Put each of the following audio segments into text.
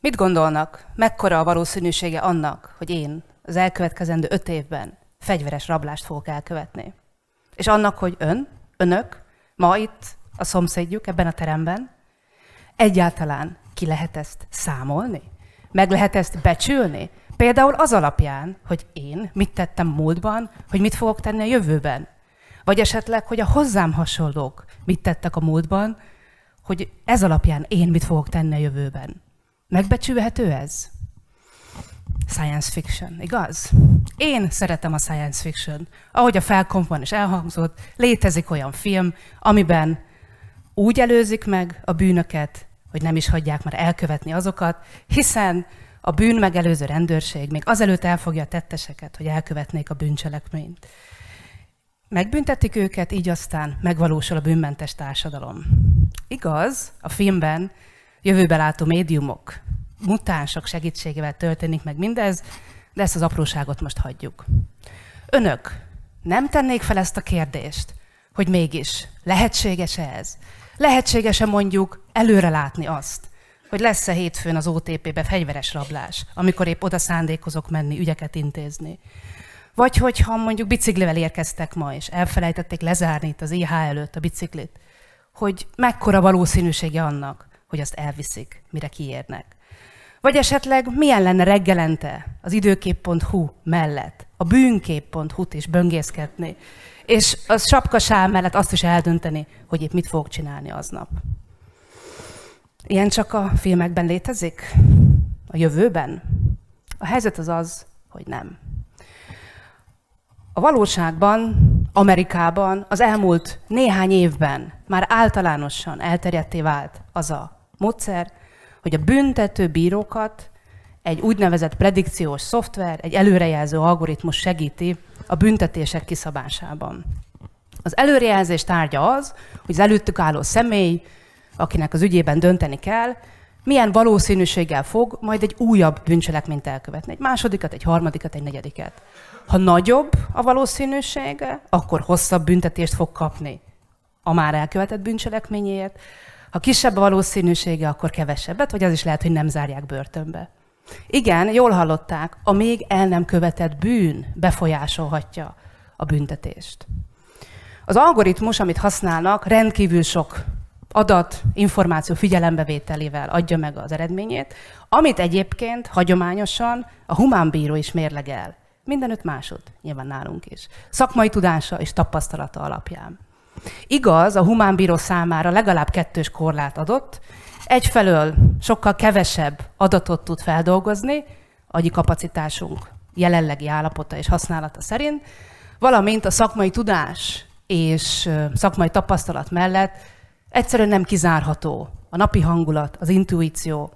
Mit gondolnak, mekkora a valószínűsége annak, hogy én az elkövetkezendő 5 évben fegyveres rablást fogok elkövetni? És annak, hogy önök, ma itt a szomszédjuk ebben a teremben, egyáltalán ki lehet ezt számolni? Meg lehet ezt becsülni? Például az alapján, hogy én mit tettem múltban, hogy mit fogok tenni a jövőben. Vagy esetleg, hogy a hozzám hasonlók mit tettek a múltban, hogy ez alapján én mit fogok tenni a jövőben. Megbecsülhető ez? Science fiction, igaz? Én szeretem a science fiction. Ahogy a felkompban is elhangzott, létezik olyan film, amiben úgy előzik meg a bűnöket, hogy nem is hagyják már elkövetni azokat, hiszen a bűn megelőző rendőrség még azelőtt elfogja a tetteseket, hogy elkövetnék a bűncselekményt. Megbüntetik őket, így aztán megvalósul a bűnmentes társadalom. Igaz, a filmben jövőbelátó médiumok, mutánsok segítségével történik meg mindez, de ezt az apróságot most hagyjuk. Önök nem tennék fel ezt a kérdést, hogy mégis lehetséges-e ez? Lehetséges-e mondjuk előre látni azt, hogy lesz-e hétfőn az OTP-be fegyveres rablás, amikor épp oda szándékozok menni, ügyeket intézni? Vagy hogyha mondjuk biciklivel érkeztek ma, és elfelejtették lezárni itt az IH előtt a biciklit, hogy mekkora valószínűsége annak, hogy azt elviszik, mire kiérnek. Vagy esetleg milyen lenne reggelente az időkép.hu mellett, a bűnkép.hu-t is böngészgetni, és a sapkasál mellett azt is eldönteni, hogy épp mit fogok csinálni aznap. Ilyen csak a filmekben létezik? A jövőben? A helyzet az az, hogy nem. A valóságban, Amerikában az elmúlt néhány évben már általánosan elterjedté vált az a módszer, hogy a büntető bírókat egy úgynevezett predikciós szoftver, egy előrejelző algoritmus segíti a büntetések kiszabásában. Az előrejelzés tárgya az, hogy az előttük álló személy, akinek az ügyében dönteni kell, milyen valószínűséggel fog majd egy újabb bűncselekményt elkövetni. Egy másodikat, egy harmadikat, egy negyediket. Ha nagyobb a valószínűsége, akkor hosszabb büntetést fog kapni a már elkövetett bűncselekményéért. Ha kisebb a valószínűsége, akkor kevesebbet, vagy az is lehet, hogy nem zárják börtönbe. Igen, jól hallották, a még el nem követett bűn befolyásolhatja a büntetést. Az algoritmus, amit használnak, rendkívül sok adat, információ figyelembevételével adja meg az eredményét, amit egyébként hagyományosan a humánbíró is mérlegel. Mindenütt másod, nyilván nálunk is. Szakmai tudása és tapasztalata alapján. Igaz, a humánbíró számára legalább 2 korlát adott, egyfelől sokkal kevesebb adatot tud feldolgozni, agyi kapacitásunk jelenlegi állapota és használata szerint, valamint a szakmai tudás és szakmai tapasztalat mellett egyszerűen nem kizárható a napi hangulat, az intuíció,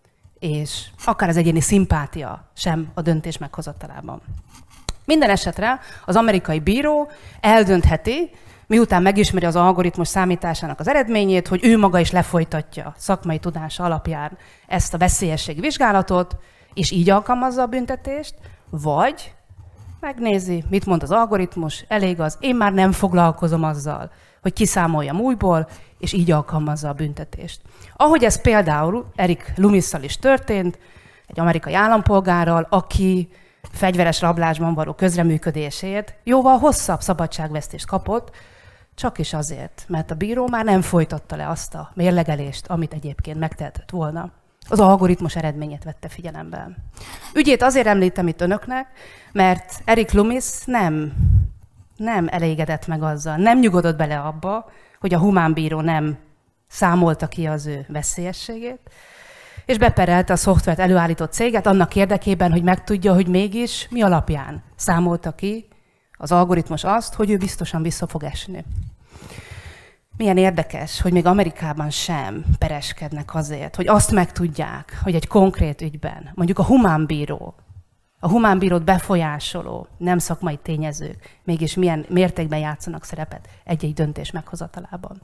és akár az egyéni szimpátia sem a döntés meghozatalában. Minden esetre az amerikai bíró eldöntheti, miután megismeri az algoritmus számításának az eredményét, hogy ő maga is lefolytatja szakmai tudása alapján ezt a veszélyesség vizsgálatot, és így alkalmazza a büntetést, vagy megnézi, mit mond az algoritmus, elég az, én már nem foglalkozom azzal, hogy kiszámoljam újból, és így alkalmazza a büntetést. Ahogy ez például Eric Loomisszal is történt, egy amerikai állampolgárral, aki fegyveres rablásban való közreműködésért jóval hosszabb szabadságvesztést kapott, csak is azért, mert a bíró már nem folytatta le azt a mérlegelést, amit egyébként megtehetett volna. Az algoritmus eredményét vette figyelembe. Ügyét azért említem itt önöknek, mert Eric Loomis nem elégedett meg azzal, nem nyugodott bele abba, hogy a humánbíró nem számolta ki az ő veszélyességét, és beperelte a szoftvert előállított céget annak érdekében, hogy megtudja, hogy mégis mi alapján számolta ki az algoritmus azt, hogy ő biztosan vissza fog esni. Milyen érdekes, hogy még Amerikában sem pereskednek azért, hogy azt megtudják, hogy egy konkrét ügyben, mondjuk a humánbírót befolyásoló nem szakmai tényezők mégis milyen mértékben játszanak szerepet egy-egy döntés meghozatalában.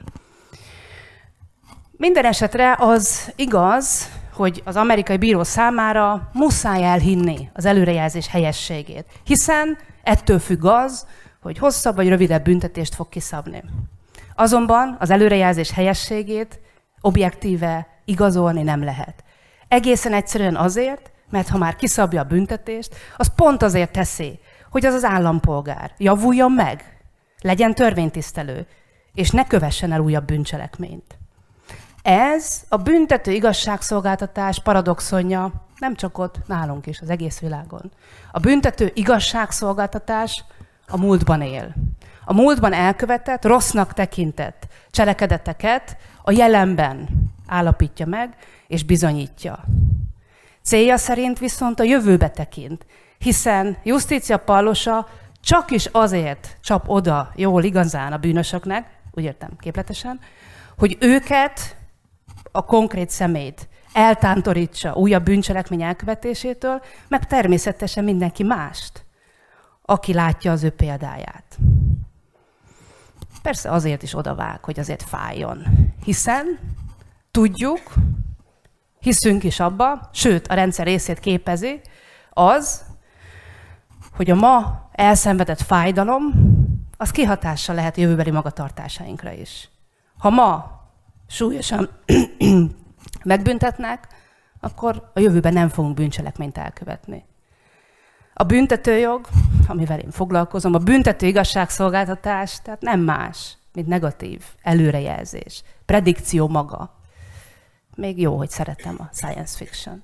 Minden esetre az igaz, hogy az amerikai bíró számára muszáj elhinni az előrejelzés helyességét, hiszen ettől függ az, hogy hosszabb vagy rövidebb büntetést fog kiszabni. Azonban az előrejelzés helyességét objektíve igazolni nem lehet. Egészen egyszerűen azért, mert ha már kiszabja a büntetést, az pont azért teszi, hogy az állampolgár javuljon meg, legyen törvénytisztelő, és ne kövessen el újabb bűncselekményt. Ez a büntető igazságszolgáltatás paradoxonja nem csak ott, nálunk is, az egész világon. A büntető igazságszolgáltatás a múltban él. A múltban elkövetett, rossznak tekintett cselekedeteket a jelenben állapítja meg és bizonyítja. Célja szerint viszont a jövőbe tekint, hiszen Justitia Pallosa csak is azért csap oda jól igazán a bűnösöknek, úgy értem képletesen, hogy őket, a konkrét személyt eltántorítsa újabb bűncselekmény elkövetésétől, meg természetesen mindenki mást, aki látja az ő példáját. Persze azért is odavág, hogy azért fájjon, hiszen tudjuk, hiszünk is abba, sőt a rendszer részét képezi az, hogy a ma elszenvedett fájdalom, az kihatással lehet jövőbeli magatartásainkra is. Ha ma súlyosan megbüntetnek, akkor a jövőben nem fogunk bűncselekményt elkövetni. A büntetőjog, amivel én foglalkozom, a büntető igazságszolgáltatás, tehát nem más, mint negatív előrejelzés, predikció maga. Még jó, hogy szeretem a science fiction-t.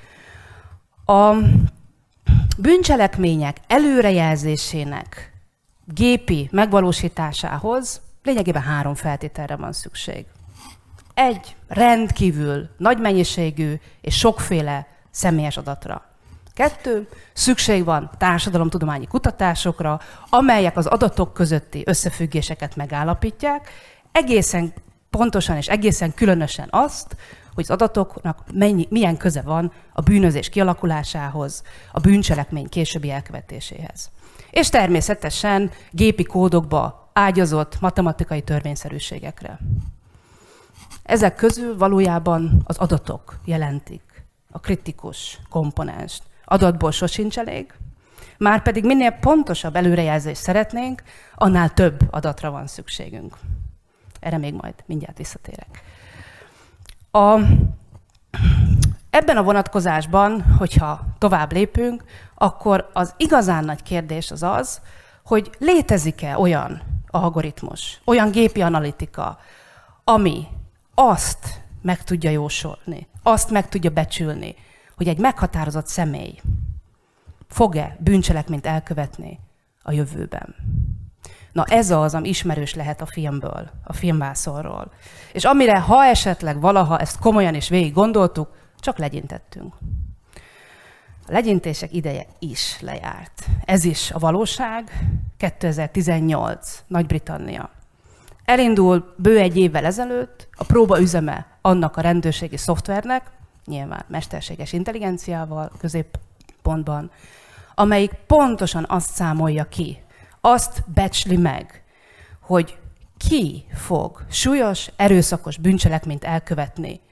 A bűncselekmények előrejelzésének gépi megvalósításához lényegében 3 feltételre van szükség. 1 rendkívül nagy mennyiségű és sokféle személyes adatra. 2 szükség van társadalomtudományi kutatásokra, amelyek az adatok közötti összefüggéseket megállapítják, egészen pontosan és egészen különösen azt, hogy az adatoknak milyen köze van a bűnözés kialakulásához, a bűncselekmény későbbi elkövetéséhez. És természetesen gépi kódokba ágyazott matematikai törvényszerűségekre. Ezek közül valójában az adatok jelentik a kritikus komponenst. Adatból sosincs elég, márpedig minél pontosabb előrejelzést szeretnénk, annál több adatra van szükségünk. Erre még majd mindjárt visszatérek. Ebben a vonatkozásban, hogyha tovább lépünk, akkor az igazán nagy kérdés az az, hogy létezik-e olyan algoritmus, olyan gépi analitika, ami azt meg tudja jósolni, azt meg tudja becsülni, hogy egy meghatározott személy fog-e bűncselekményt elkövetni a jövőben. Na ez az, ami ismerős lehet a filmből, a filmvászonról. És amire, ha esetleg valaha ezt komolyan és végig gondoltuk, csak legyintettünk. A legyintések ideje is lejárt. Ez is a valóság. 2018, Nagy-Britannia. Elindul bő egy évvel ezelőtt a próbaüzeme annak a rendőrségi szoftvernek, nyilván mesterséges intelligenciával középpontban, amelyik pontosan azt számolja ki, azt becsli meg, hogy ki fog súlyos, erőszakos bűncselekményt elkövetni,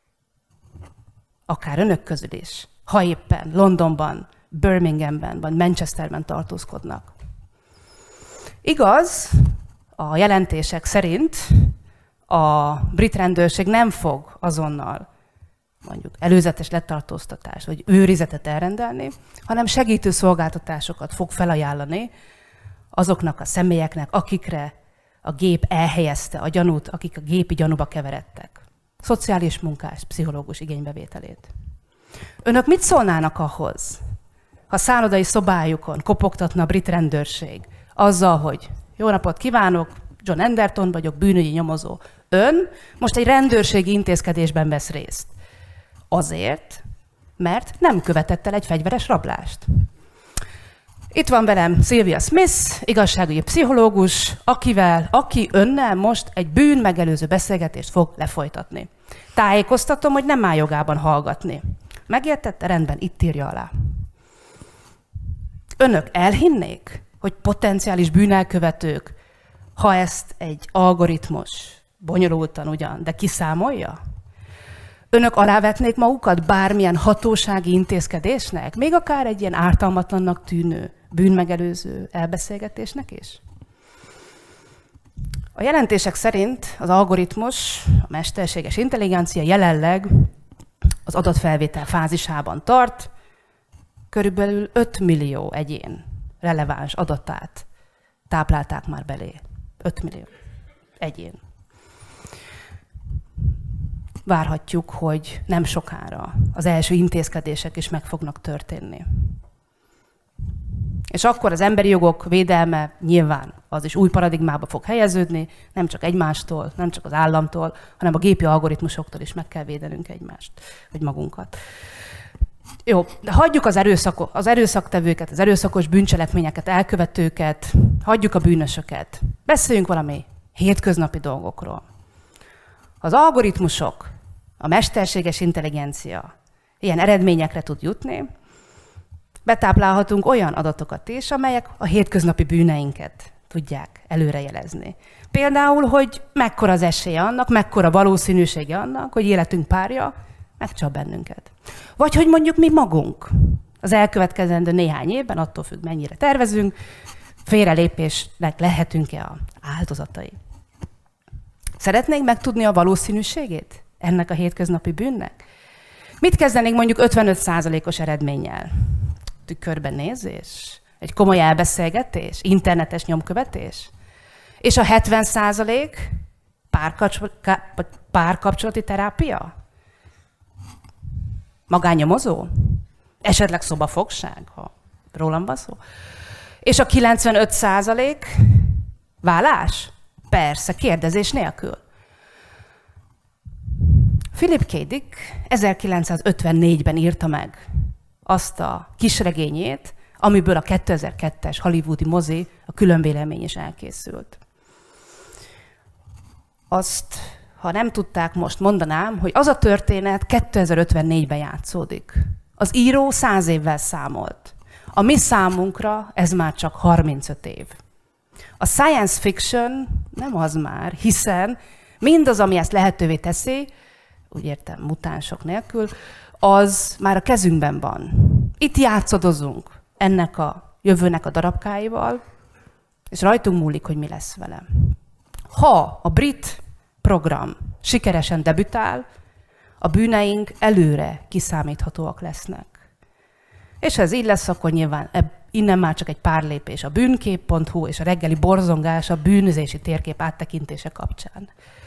akár önök közül is, ha éppen Londonban, Birminghamben vagy Manchesterben tartózkodnak. Igaz, a jelentések szerint a brit rendőrség nem fog azonnal mondjuk előzetes letartóztatást vagy őrizetet elrendelni, hanem segítő szolgáltatásokat fog felajánlani azoknak a személyeknek, akikre a gép elhelyezte a gyanút, akik a gépi gyanúba keveredtek. Szociális munkás, pszichológus igénybevételét. Önök mit szólnának ahhoz, ha szállodai szobájukon kopogtatna a brit rendőrség azzal, hogy jó napot kívánok, John Anderton vagyok, bűnügyi nyomozó. Ön most egy rendőrségi intézkedésben vesz részt. Azért, mert nem követett el egy fegyveres rablást. Itt van velem Sylvia Smith, igazságügyi pszichológus, aki önnel most egy bűnmegelőző beszélgetést fog lefolytatni. Tájékoztatom, hogy nem áll jogában hallgatni. Megértette? Rendben, itt írja alá. Önök elhinnék, hogy potenciális bűnelkövetők, ha ezt egy algoritmus, bonyolultan ugyan, de kiszámolja? Önök alávetnék magukat bármilyen hatósági intézkedésnek, még akár egy ilyen ártalmatlannak tűnő, bűnmegelőző elbeszélgetésnek is? A jelentések szerint az algoritmus, a mesterséges intelligencia jelenleg az adatfelvétel fázisában tart, körülbelül 5 millió egyén releváns adatát táplálták már belé. 5 millió egyén. Várhatjuk, hogy nem sokára az első intézkedések is meg fognak történni. És akkor az emberi jogok védelme nyilván az is új paradigmába fog helyeződni, nem csak egymástól, nem csak az államtól, hanem a gépi algoritmusoktól is meg kell védenünk egymást, vagy magunkat. Jó, de hagyjuk az erőszaktevőket, az erőszakos bűncselekményeket, elkövetőket, hagyjuk a bűnösöket. Beszéljünk valami hétköznapi dolgokról. Az algoritmusok, a mesterséges intelligencia ilyen eredményekre tud jutni, betáplálhatunk olyan adatokat is, amelyek a hétköznapi bűneinket tudják előrejelezni. Például, hogy mekkora az esélye annak, mekkora valószínűsége annak, hogy életünk párja megcsap bennünket. Vagy hogy mondjuk mi magunk az elkövetkezendő néhány évben, attól függ, mennyire tervezünk, félrelépésnek lehetünk-e az áldozatai. Szeretnénk megtudni a valószínűségét ennek a hétköznapi bűnnek? Mit kezdenénk mondjuk 55%-os eredménnyel? Tükörben nézés? Egy komoly elbeszélgetés? Internetes nyomkövetés? És a 70% párkapcsolati terápia? Magánnyomozó? Esetleg szobafogság, ha rólam van szó? És a 95% vállás? Persze, kérdezés nélkül. Philip K. Dick 1954-ben írta meg azt a kisregényét, amiből a 2002-es hollywoodi mozi, a Különvélemény is elkészült. Azt, ha nem tudták, most mondanám, hogy az a történet 2054-ben játszódik. Az író 100 évvel számolt. A mi számunkra ez már csak 35 év. A science fiction nem az már, hiszen mindaz, ami ezt lehetővé teszi, úgy értem, mutánsok nélkül, az már a kezünkben van. Itt játszadozunk ennek a jövőnek a darabkáival, és rajtunk múlik, hogy mi lesz vele. Ha a brit program sikeresen debütál, a bűneink előre kiszámíthatóak lesznek. És ha ez így lesz, akkor nyilván innen már csak egy pár lépés a bűnkép.hu és a reggeli borzongás a bűnözési térkép áttekintése kapcsán.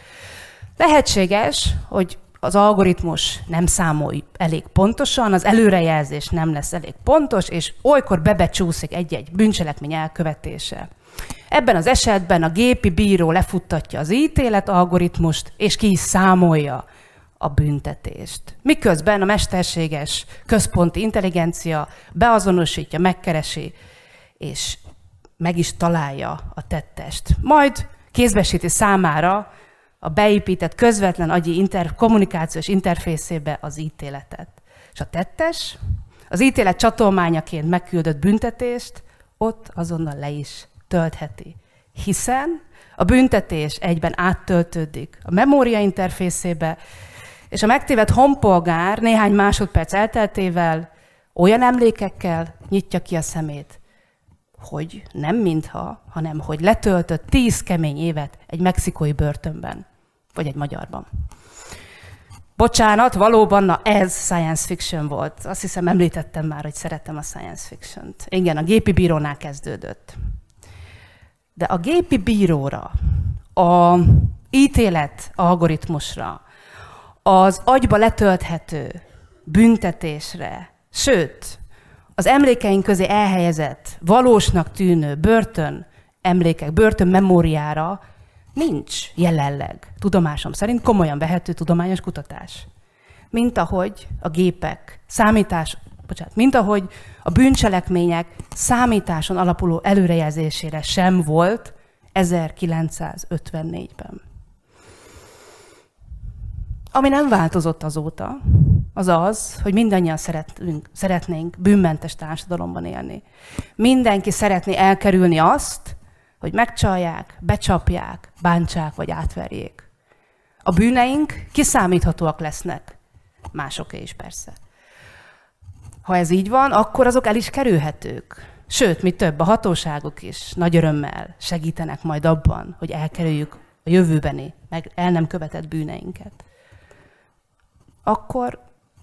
Lehetséges, hogy az algoritmus nem számol elég pontosan, az előrejelzés nem lesz elég pontos, és olykor bebecsúszik egy-egy bűncselekmény elkövetése. Ebben az esetben a gépi bíró lefuttatja az ítélet algoritmust, és ki is számolja a büntetést. Miközben a mesterséges központi intelligencia beazonosítja, megkeresi, és meg is találja a tettest. Majd kézbesíti számára a beépített közvetlen agyi kommunikációs interfészébe az ítéletet. És a tettes az ítélet csatolmányaként megküldött büntetést ott azonnal le is töltheti. Hiszen a büntetés egyben áttöltődik a memória interfészébe, és a megtévedt honpolgár néhány másodperc elteltével olyan emlékekkel nyitja ki a szemét, hogy nem mintha, hanem hogy letöltött 10 kemény évet egy mexikói börtönben, vagy egy magyarban. Bocsánat, valóban, na ez science fiction volt. Azt hiszem, említettem már, hogy szeretem a science fiction-t. Igen, a gépi bírónál kezdődött. De a gépi bíróra, a ítélet algoritmusra, az agyba letölthető büntetésre, sőt, az emlékeink közé elhelyezett, valósnak tűnő börtön emlékek, börtön memóriára nincs jelenleg, tudomásom szerint, komolyan vehető tudományos kutatás. Mint ahogy a gépek, mint ahogy a bűncselekmények számításon alapuló előrejelzésére sem volt 1954-ben. Ami nem változott azóta, az az, hogy mindannyian szeretnénk bűnmentes társadalomban élni. Mindenki szeretné elkerülni azt, hogy megcsalják, becsapják, bántsák vagy átverjék. A bűneink kiszámíthatóak lesznek, másoké is persze. Ha ez így van, akkor azok el is kerülhetők. Sőt, mi több, a hatóságok is nagy örömmel segítenek majd abban, hogy elkerüljük a jövőbeni, meg el nem követett bűneinket. Akkor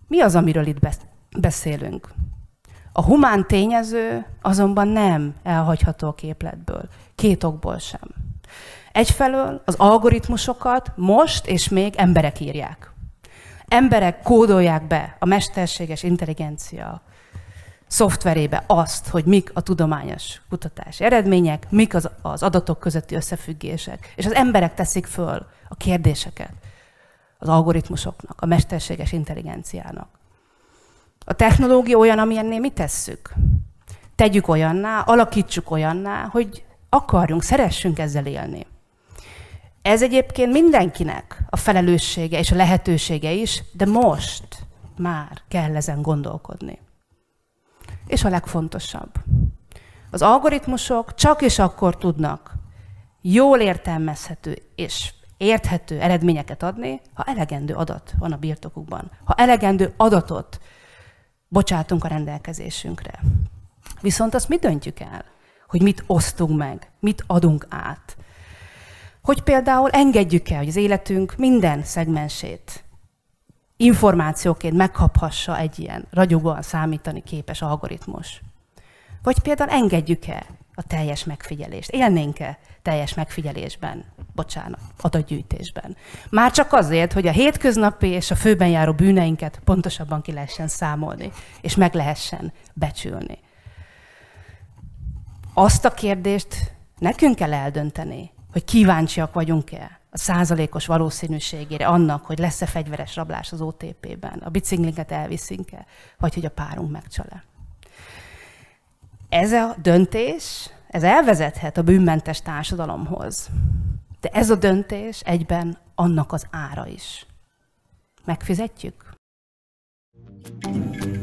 Mi az, amiről itt beszélünk? A humán tényező azonban nem elhagyható a képletből. 2 okból sem. Egyfelől az algoritmusokat most és még emberek írják. Emberek kódolják be a mesterséges intelligencia szoftverébe azt, hogy mik a tudományos kutatási eredmények, mik az adatok közötti összefüggések. És az emberek teszik föl a kérdéseket az algoritmusoknak, a mesterséges intelligenciának. A technológia olyan, amilyenné mi tesszük. Tegyük olyanná, alakítsuk olyanná, hogy akarjunk, szeressünk ezzel élni. Ez egyébként mindenkinek a felelőssége és a lehetősége is, de most már kell ezen gondolkodni. És a legfontosabb. Az algoritmusok csak és akkor tudnak jól értelmezhető és érthető eredményeket adni, ha elegendő adat van a birtokukban. Ha elegendő adatot bocsátunk a rendelkezésünkre. Viszont azt mi döntjük el, hogy mit osztunk meg, mit adunk át. Hogy például engedjük el, hogy az életünk minden szegmensét információként megkaphassa egy ilyen ragyogóan számítani képes algoritmus. Vagy például engedjük el a teljes megfigyelést. Élnénk-e teljes megfigyelésben, adatgyűjtésben. Már csak azért, hogy a hétköznapi és a főben járó bűneinket pontosabban ki lehessen számolni, és meg lehessen becsülni. Azt a kérdést nekünk kell eldönteni, hogy kíváncsiak vagyunk-e a százalékos valószínűségére annak, hogy lesz-e fegyveres rablás az OTP-ben, a biciklinket elviszünk-e, vagy hogy a párunk megcsal-e. Ez a döntés, ez elvezethet a bűnmentes társadalomhoz. De ez a döntés egyben annak az ára is. Megfizetjük?